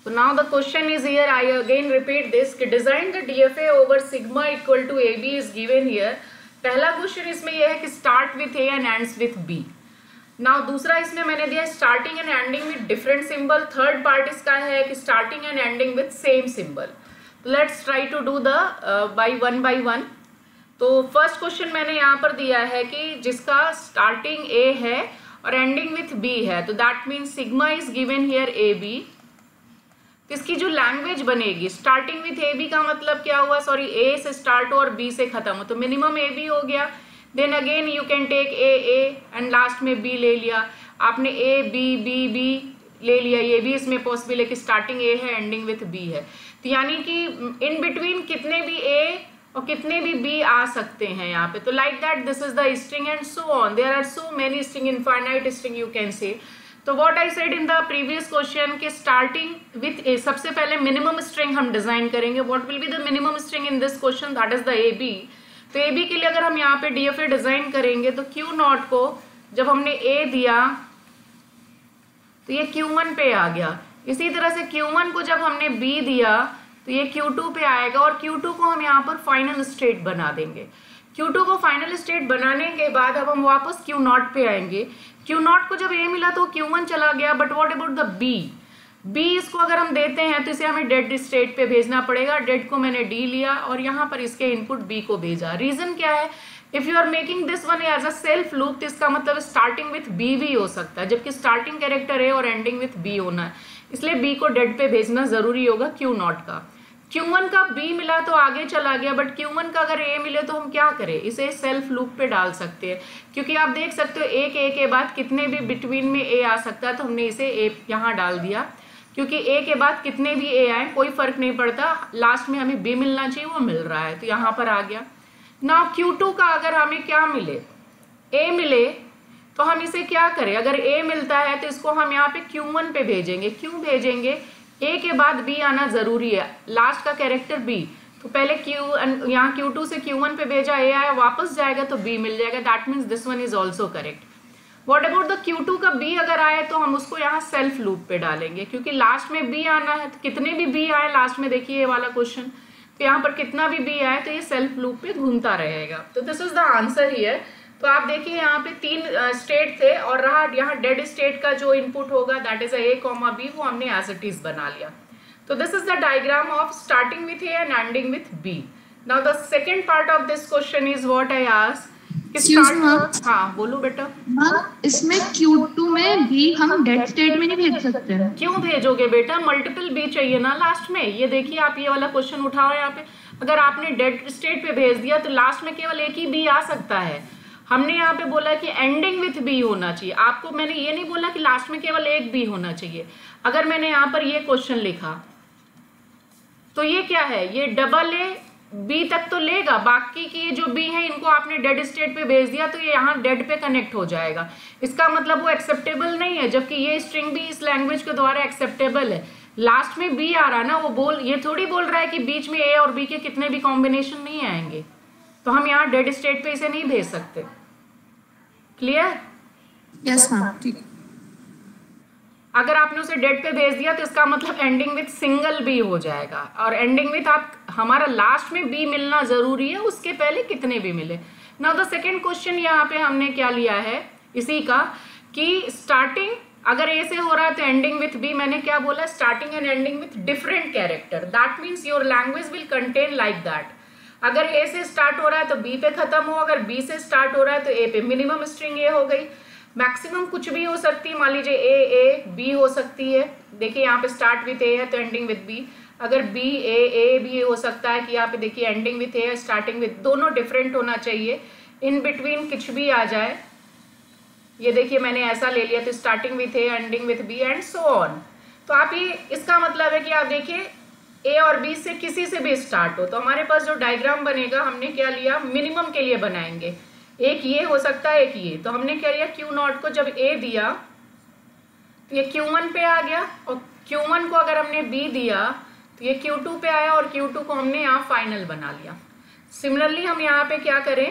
So now the question is here, I again repeat this, कि design the DFA over sigma equal to AB is given here. पहला question इसमें यह है कि start with A and ends with B. Now दूसरा इसमें मैंने दिया starting and ending with different symbol. Third part इसका है कि starting and ending with same symbol. Let's try to do the by one. तो फर्स्ट क्वेश्चन मैंने यहाँ पर दिया है कि जिसका स्टार्टिंग A है और एंडिंग विथ B है, तो that means sigma is given here AB. इसकी जो लैंग्वेज बनेगी स्टार्टिंग विथ ए बी का मतलब क्या हुआ, सॉरी ए से स्टार्ट हो और बी से खत्म हो, तो मिनिमम ए बी हो गया. Then again you can take A and last में बी ले लिया. आपने ए बी बी बी ले लिया, ये भी इसमें पॉसिबल है कि स्टार्टिंग ए है एंडिंग विथ बी है. तो यानी कि इन बिटवीन कितने भी ए और कितने भी बी आ सकते हैं यहाँ पे. तो like that this is the string and so on. There are so many string, infinite string you can say. तो what I said in the previous question के स्टार्टिंग विथ ए, सबसे पहले मिनिमम स्ट्रिंग हम design करेंगे. What will be the minimum string in this question, that is the A B. तो A B के लिए अगर हम यहाँ पे डीएफए डिजाइन करेंगे तो क्यू नॉट को जब हमने ए दिया तो ये Q1 पे आ गया. इसी तरह से Q1 को जब हमने B दिया तो ये Q2 पे आएगा और Q2 को हम यहाँ पर फाइनल स्टेट बना देंगे. Q2 को फाइनल स्टेट बनाने के बाद अब हम वापस Q0 पे आएंगे. Q0 को जब A मिला तो Q1 चला गया, but what about the B इसको अगर हम देते हैं तो इसे हमें डेड स्टेट पे भेजना पड़ेगा. डेड को मैंने D लिया और यहाँ पर इसके इनपुट B को भेजा. रीजन क्या है, if you are making this one as a self loop तो इसका मतलब स्टार्टिंग विथ B भी हो सकता है, जबकि स्टार्टिंग कैरेक्टर है और एंडिंग विथ B होना है, इसलिए B को डेड पे भेजना जरूरी होगा Q0 का. Q1 का B मिला तो आगे चला गया, बट Q1 का अगर A मिले तो हम क्या करें, इसे सेल्फ लूप पे डाल सकते हैं, क्योंकि आप देख सकते हो एक A के बाद कितने भी बिटवीन में A आ सकता है, तो हमने इसे A यहाँ डाल दिया, क्योंकि A के बाद कितने भी A आए कोई फर्क नहीं पड़ता, लास्ट में हमें B मिलना चाहिए, वो मिल रहा है, तो यहाँ पर आ गया. नाउ Q2 का अगर हमें क्या मिले, A मिले, तो हम इसे क्या करें, अगर A मिलता है तो इसको हम यहाँ पे Q1 पे भेजेंगे. क्यों भेजेंगे, A के बाद B आना जरूरी है, लास्ट का कैरेक्टर B. तो पहले यहाँ Q2 से Q1 पे भेजा, A आया, वापस जाएगा तो B मिल जाएगा. That means this one is also correct. What about the Q2 का B अगर आए तो हम उसको यहाँ सेल्फ लूप पे डालेंगे, क्योंकि लास्ट में B आना है, तो कितने भी B आए लास्ट में, देखिए ये वाला क्वेश्चन, तो यहाँ पर कितना भी B आए तो ये सेल्फ लूप पे घूमता रहेगा. तो this is the answer here. तो आप देखिए यहाँ पे 3 स्टेट थे और रहा यहाँ डेड स्टेट का जो इनपुट होगा दैट इज A, B, वो हमने एज इट इज बना लिया. तो this is the diagram of starting with A and ending with B. Now the second part of this question is what I asked. हाँ बोलो बेटा. इसमें Q2 में B हम डेड स्टेट में नहीं भेज सकते हैं. क्यों भेजोगे बेटा, मल्टीपल B चाहिए ना लास्ट में. ये देखिए आप ये वाला क्वेश्चन उठाओ, यहाँ पे अगर आपने डेड स्टेट पे भेज दिया तो लास्ट में केवल एक ही B आ सकता है. हमने यहाँ पे बोला कि एंडिंग विथ B होना चाहिए. आपको मैंने ये नहीं बोला कि लास्ट में केवल एक B होना चाहिए. अगर मैंने यहाँ पर ये क्वेश्चन लिखा तो ये क्या है, ये डबल A B तक तो लेगा, बाकी की जो B है इनको आपने डेड स्टेट पे भेज दिया तो ये यहाँ डेड पे कनेक्ट हो जाएगा. इसका मतलब वो एक्सेप्टेबल नहीं है, जबकि ये स्ट्रिंग भी इस लैंग्वेज के द्वारा एक्सेप्टेबल है. लास्ट में B आ रहा ना, वो ये थोड़ी बोल रहा है कि बीच में A और B के कितने भी कॉम्बिनेशन नहीं आएंगे, तो हम यहाँ डेड स्टेट पे इसे नहीं भेज सकते. क्लियर? यस मैम, ठीक. अगर आपने उसे डेड पे भेज दिया तो इसका मतलब एंडिंग विथ सिंगल B हो जाएगा, और एंडिंग विथ आप हमारा लास्ट में B मिलना जरूरी है, उसके पहले कितने भी मिले. नाउ द सेकेंड क्वेश्चन यहाँ पे हमने क्या लिया है इसी का, कि स्टार्टिंग अगर A से हो रहा है तो एंडिंग विथ B. मैंने क्या बोला, starting and ending with different character. That means your language will contain like that. अगर A से स्टार्ट हो रहा है तो B पे खत्म हो, अगर B से स्टार्ट हो रहा है तो A पे. मिनिमम स्ट्रिंग A हो गई, मैक्सिमम कुछ भी हो सकती है, मान लीजिए A B हो सकती है. देखिए यहाँ पे स्टार्ट विथ A है तो एंडिंग विथ B. अगर B A भी हो सकता है कि यहाँ पे देखिए ending with A starting with, दोनों डिफरेंट होना चाहिए. इन बिटवीन कुछ भी आ जाए, ये देखिए मैंने ऐसा ले लिया तो starting with A ending with B and so on. तो आप ये इसका मतलब है कि आप देखिए A और B से किसी से भी स्टार्ट हो, तो हमारे पास जो डायग्राम बनेगा हमने क्या लिया, मिनिमम के लिए बनाएंगे. एक ये हो सकता है, एक ये. तो हमने क्या लिया, Q0 को जब A दिया तो ये Q1 पे आ गया, और Q1 को अगर हमने B दिया तो ये Q2 पे आया, और Q2 को हमने यहाँ फाइनल बना लिया. सिमिलरली हम यहाँ पे क्या करें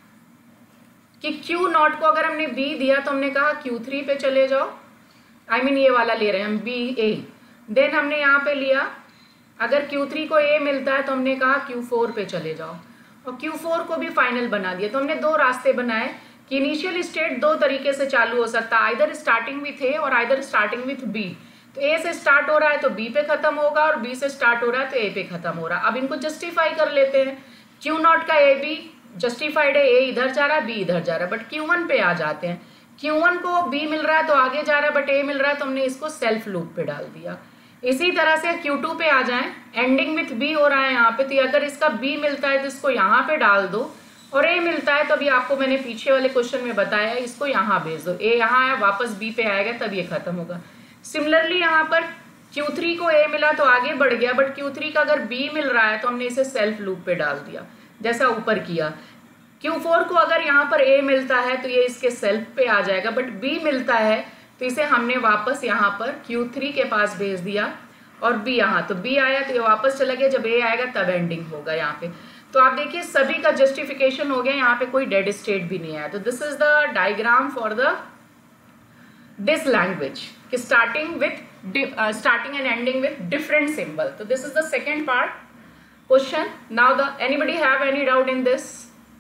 कि Q0 को अगर हमने B दिया तो हमने कहा Q3 पे चले जाओ, I mean ये वाला ले रहे हैं हम BA. देन हमने यहाँ पे लिया, अगर Q3 को A मिलता है तो हमने कहा Q4 पे चले जाओ, और Q4 को भी फाइनल बना दिया। तो हमने दो रास्ते बनाए कि इनिशियल स्टेट दो तरीके से चालू हो सकता है, आइदर स्टार्टिंग विथ A और आइदर स्टार्टिंग विथ B। तो A से स्टार्ट हो रहा है तो B पे खत्म होगा, और B से स्टार्ट हो रहा है तो A पे खत्म हो रहा है। अब इनको जस्टिफाई कर लेते हैं। Q0 का AB जस्टिफाइड है, A इधर जा रहा है, B इधर जा रहा है, बट Q1 पे आ जाते हैं। Q1 को B मिल रहा है तो आगे जा रहा है, बट A मिल रहा है तो हमने इसको सेल्फ लूप पे डाल दिया। इसी तरह से Q2 पे आ जाएं, एंडिंग विथ B हो रहा है यहाँ पे, तो अगर इसका B मिलता है तो इसको यहाँ पे डाल दो, और A मिलता है तो अभी आपको मैंने पीछे वाले क्वेश्चन में बताया है, इसको यहाँ भेज दो। A यहाँ है, वापस B पे आएगा, तब ये खत्म होगा। सिमिलरली यहाँ पर Q3 को A मिला तो आगे बढ़ गया, बट Q3 का अगर B मिल रहा है तो हमने इसे सेल्फ लूप पे डाल दिया, जैसा ऊपर किया। Q4 को अगर यहाँ पर A मिलता है तो ये इसके सेल्फ पे आ जाएगा, बट B मिलता है तो इसे हमने वापस यहाँ पर Q3 के पास भेज दिया, और B यहाँ, तो B आया तो ये वापस चला गया, जब A आएगा तब एंडिंग होगा यहाँ पे। तो आप देखिए सभी का जस्टिफिकेशन हो गया, यहाँ पे कोई डेड स्टेट भी नहीं आया। तो this is the diagram for the this language, starting and ending with different symbol. तो this is the second part question. Now the anybody have any doubt in this?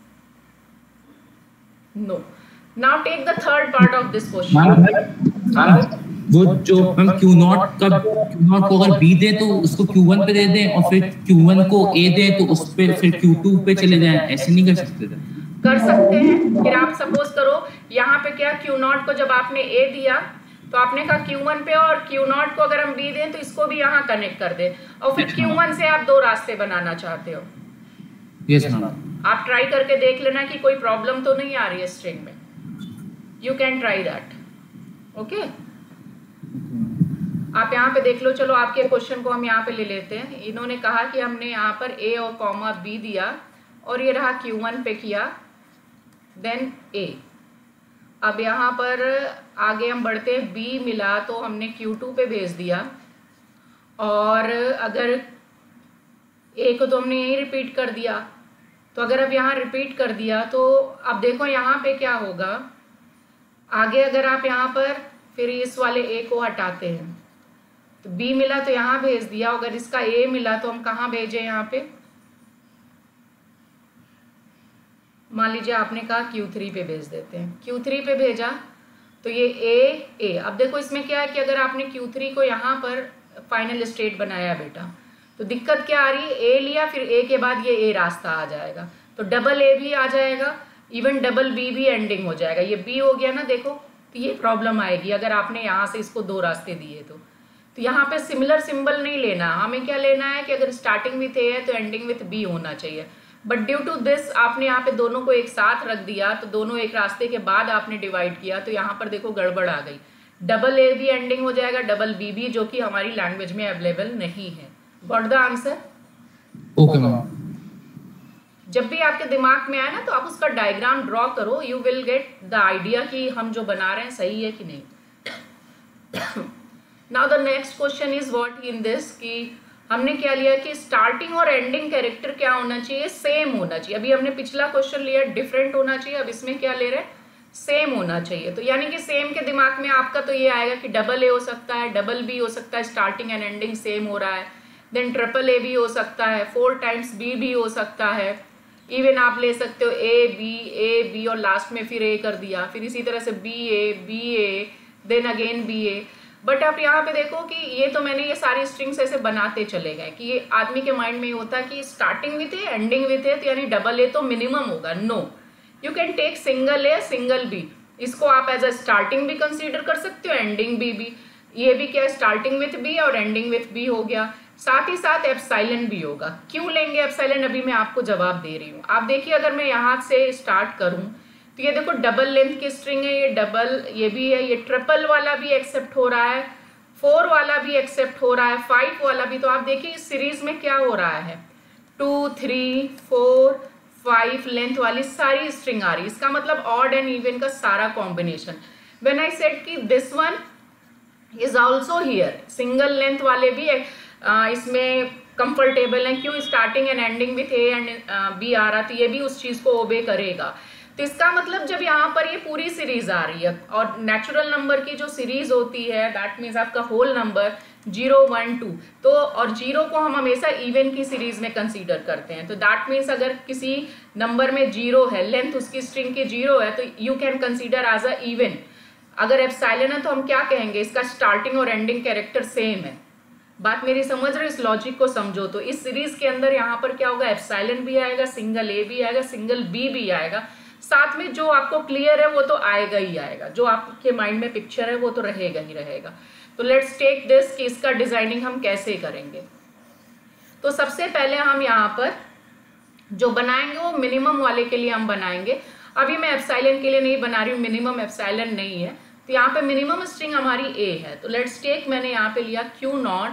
No. Now take the third part of this question. वो जो हम Q0 को अगर B दे तो उसको Q1 पे दे दें, और फिर Q1 को A दे तो उस पे फिर Q2 पे चले जाएं, ऐसे नहीं कर सकते? कर सकते हैं। फिर आप सपोज करो यहाँ पे क्या, Q0 को जब आपने A दिया तो आपने कहा Q1 पे, और Q0 को अगर हम B दें तो इसको भी यहाँ कनेक्ट कर दे, और फिर Q1 से आप दो रास्ते बनाना चाहते हो। Yes ma'am. आप ट्राई करके देख लेना कि कोई प्रॉब्लम तो नहीं आ रही है स्ट्रिंग में। You can try that. Okay, आप यहाँ पे देख लो। चलो आपके क्वेश्चन को हम यहाँ पे ले लेते हैं। इन्होंने कहा कि हमने यहाँ पर A और कॉमा B दिया, और ये रहा Q1 पे किया, देन A। अब यहाँ पर आगे हम बढ़ते हैं, B मिला तो हमने Q2 पे भेज दिया, और अगर A को तो हमने यही रिपीट कर दिया, तो अगर अब यहाँ रिपीट कर दिया तो अब देखो यहाँ पे क्या होगा। आगे अगर आप यहाँ पर फिर इस वाले A को हटाते हैं तो B मिला तो यहाँ भेज दिया, अगर इसका A मिला तो हम कहाँ भेजें? यहाँ पे मान लीजिए आपने कहा Q3 पे भेज देते हैं, Q3 पे भेजा तो ये A। अब देखो इसमें क्या है कि अगर आपने Q3 को यहाँ पर फाइनल स्टेट बनाया बेटा, तो दिक्कत क्या आ रही है, A लिया फिर A के बाद ये A रास्ता आ जाएगा, तो डबल A भी आ जाएगा, इवन डबल B भी एंडिंग हो जाएगा। ये B हो गया ना, देखो, तो ये प्रॉब्लम आएगी अगर आपने यहाँ से इसको दो रास्ते दिए तो यहाँ पे सिमिलर सिंबल नहीं लेना। हमें क्या लेना है कि अगर स्टार्टिंग विथ A है तो एंडिंग विथ B होना चाहिए, बट ड्यू टू दिस आपने यहाँ पे दोनों को एक साथ रख दिया, तो दोनों एक रास्ते के बाद आपने डिवाइड किया, तो यहाँ पर देखो गड़बड़ आ गई। डबल A भी एंडिंग हो जाएगा, डबल B भी, जो कि हमारी लैंग्वेज में अवेलेबल नहीं है। Got the answer? Okay ma'am. जब भी आपके दिमाग में आए ना तो आप उसका डायग्राम ड्रॉ करो, you will get the idea कि हम जो बना रहे हैं सही है कि नहीं। Now the next question is what in this, कि हमने क्या लिया कि स्टार्टिंग और एंडिंग कैरेक्टर क्या होना चाहिए? सेम होना चाहिए। अभी हमने पिछला क्वेश्चन लिया डिफरेंट होना चाहिए, अब इसमें क्या ले रहे हैं? सेम होना चाहिए। तो यानी कि सेम के दिमाग में आपका तो ये आएगा कि डबल A हो सकता है, डबल B हो सकता है, स्टार्टिंग एंड एंडिंग सेम हो रहा है, देन ट्रिपल A भी हो सकता है, 4 टाइम्स B भी हो सकता है, इवन आप ले सकते हो A B और लास्ट में फिर A कर दिया, फिर इसी तरह से B A then again B A। But आप यहाँ पे देखो कि ये तो मैंने ये सारी स्ट्रिंग्स ऐसे बनाते चले गए कि ये आदमी के माइंड में ये होता है कि starting with A ending with A, तो यानी डबल A तो मिनिमम होगा। No, you can take single A single B। इसको आप एज अ स्टार्टिंग भी कंसीडर कर सकते हो, एंडिंग भी। ये भी क्या, स्टार्टिंग विथ B और एंडिंग विथ B हो गया। साथ ही साथ एप्सिलॉन भी होगा। क्यों लेंगे एप्सिलॉन, अभी मैं आपको जवाब दे रही हूँ। आप देखिए अगर मैं यहाँ से स्टार्ट करूँ तो ये देखो डबल लेंथ की स्ट्रिंग है, ये डबल ये भी है, ये ट्रिपल वाला भी एक्सेप्ट हो रहा है, 4 वाला भी एक्सेप्ट हो रहा है, 5 वाला भी। तो आप देखिए इस सीरीज में क्या हो रहा है, 2 3 4 5 लेंथ वाली सारी स्ट्रिंग आ रही है। इसका मतलब ऑड एंड इवन का सारा कॉम्बिनेशन। व्हेन आई सेड कि this one is also here, single length वाले भी इसमें कंफर्टेबल है। क्यों, starting and ending with A and B आ रहा, तो ये भी उस चीज को ओबे करेगा। तो इसका मतलब जब यहाँ पर ये पूरी सीरीज आ रही है और नेचुरल नंबर की जो सीरीज होती है दैट मीन्स आपका होल नंबर 0 1 2, तो और 0 को हम हमेशा इवन की सीरीज में कंसीडर करते हैं। तो दैट मीन्स अगर किसी नंबर में 0 है, लेंथ उसकी स्ट्रिंग की 0 है, तो you can consider as a even. अगर एप्सिलॉन है तो हम क्या कहेंगे, इसका स्टार्टिंग और एंडिंग कैरेक्टर सेम है। बात मेरी समझ रहे हो, इस लॉजिक को समझो। तो इस सीरीज के अंदर यहाँ पर क्या होगा, एप्सिलॉन भी आएगा, सिंगल ए भी आएगा, सिंगल बी भी आएगा, साथ में जो आपको क्लियर है वो तो आएगा ही आएगा, जो आपके माइंड में पिक्चर है वो तो रहेगा ही रहेगा। तो लेट्स टेक दिस कि इसका डिजाइनिंग हम कैसे करेंगे। तो सबसे पहले हम यहाँ पर जो बनाएंगे वो मिनिमम वाले के लिए हम बनाएंगे। अभी मैं एप्सिलॉन के लिए नहीं बना रही हूँ, मिनिमम एप्सिलॉन नहीं है, तो यहाँ पे मिनिमम स्ट्रिंग हमारी ए है। तो लेट्स टेक, मैंने यहाँ पे लिया Q0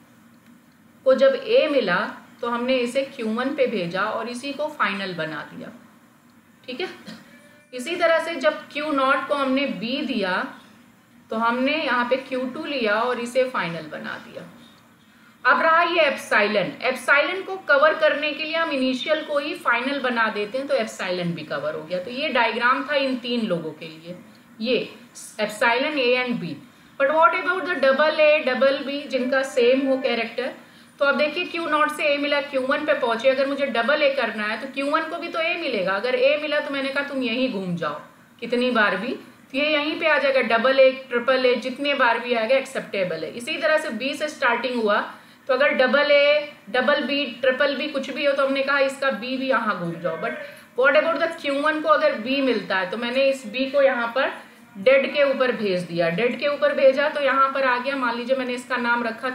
को, जब ए मिला तो हमने इसे Q1 पे भेजा और इसी को फाइनल बना दिया, ठीक है। इसी तरह से जब Q0 को हमने B दिया तो हमने यहाँ पे Q2 लिया और इसे फाइनल बना दिया। अब रहा ये एप्सिलॉन, एप्सिलॉन को कवर करने के लिए हम इनिशियल को ही फाइनल बना देते हैं, तो एप्सिलॉन भी कवर हो गया। तो ये डायग्राम था इन तीन लोगों के लिए, ये epsilon A and B. But what about the double A double B जिनका सेम हो कैरेक्टर। तो अब देखिए Q0 से ए मिला, Q1 पे पहुंचे, अगर मुझे डबल ए करना है तो Q1 को भी तो ए मिलेगा। अगर ए मिला तो मैंने कहा तुम यहीं घूम जाओ कितनी बार भी, तो ये यहीं पे आ जाएगा, डबल ए ट्रिपल ए जितने बार भी आएगा एक्सेप्टेबल है। इसी तरह से बी से स्टार्टिंग हुआ, तो अगर double A double B triple B कुछ भी हो तो हमने कहा इसका बी भी यहाँ घूम जाओ। But what about the Q1 को अगर बी मिलता है तो मैंने इस बी को यहाँ पर डेड के ऊपर भेज दिया, डेड के ऊपर भेजा तो यहाँ पर आ गया, मान लीजिए मैंने इसका नाम रखा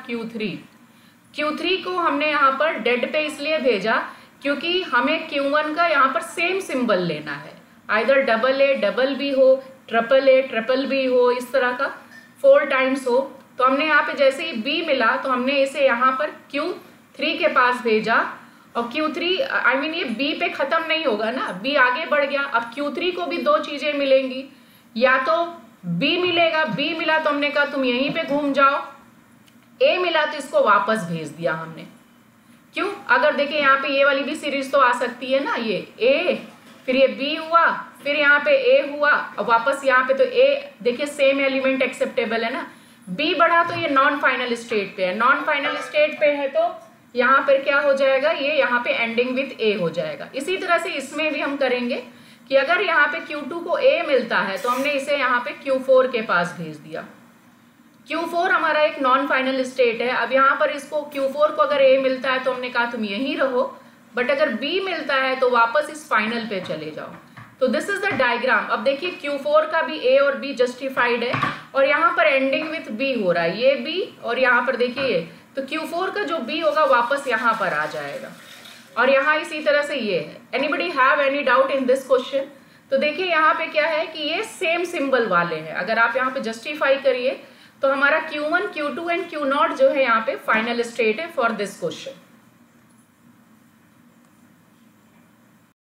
Q3 को हमने यहाँ पर डेड पे इसलिए भेजा क्योंकि हमें Q1 का यहाँ पर सेम सिंबल लेना है, either double A double B हो, ट्रिपल ए ट्रिपल बी हो, इस तरह का 4 टाइम्स हो। तो हमने यहाँ पे जैसे ही बी मिला तो हमने इसे यहाँ पर Q3 के पास भेजा, और Q3 आई मीन ये बी पे खत्म नहीं होगा ना, बी आगे बढ़ गया। अब Q3 को भी दो चीजें मिलेंगी, या तो बी मिलेगा, बी मिला तो हमने कहा तुम यहीं पे घूम जाओ, ए मिला तो इसको वापस भेज दिया हमने। क्यों, अगर देखिए यहाँ पे ये वाली भी सीरीज तो आ सकती है ना, ये ए फिर ये बी हुआ फिर यहाँ पे ए हुआ और वापस यहाँ पे, तो ए देखिए सेम एलिमेंट एक्सेप्टेबल है ना। बी बढ़ा तो ये नॉन फाइनल स्टेट पे है, नॉन फाइनल स्टेट पे है तो यहाँ पर क्या हो जाएगा, ये यहाँ पे एंडिंग विथ ए हो जाएगा। इसी तरह से इसमें भी हम करेंगे कि अगर यहाँ पे Q2 को ए मिलता है तो हमने इसे यहाँ पे Q4 के पास भेज दिया। Q4 हमारा एक नॉन फाइनल स्टेट है। अब यहाँ पर इसको Q4 को अगर ए मिलता है तो हमने कहा तुम यहीं रहो, बट अगर बी मिलता है तो वापस इस फाइनल पे चले जाओ। तो दिस इज द डायग्राम। अब देखिए Q4 का भी ए और बी जस्टिफाइड है और यहाँ पर एंडिंग विथ बी हो रहा है, ये बी और यहाँ पर देखिए ये, तो Q4 का जो बी होगा वापस यहाँ पर आ जाएगा और यहाँ इसी तरह से ये है। Anybody have any doubt in this question? तो देखिए यहाँ पे क्या है कि ये सेम सिंबल वाले हैं, अगर आप यहाँ पे जस्टिफाई करिए तो हमारा Q1 Q2 एंड Q0 जो है यहाँ पे फाइनल स्टेट है फॉर दिस क्वेश्चन।